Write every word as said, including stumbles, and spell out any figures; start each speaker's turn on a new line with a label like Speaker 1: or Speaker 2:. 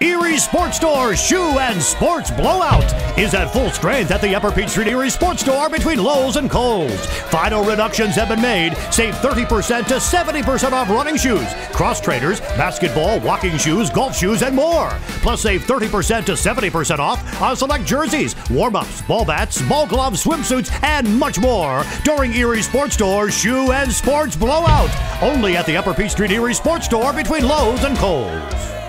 Speaker 1: Erie Sports Store Shoe and Sports Blowout is at full strength at the Upper Peachtree Erie Sports Store between Lowe's and Kohl's. Final reductions have been made. Save thirty percent to seventy percent off running shoes, cross trainers, basketball, walking shoes, golf shoes, and more. Plus, save thirty percent to seventy percent off on select jerseys, warm-ups, ball bats, ball gloves, swimsuits, and much more during Erie Sports Store Shoe and Sports Blowout. Only at the Upper Peachtree Erie Sports Store between Lowe's and Kohl's.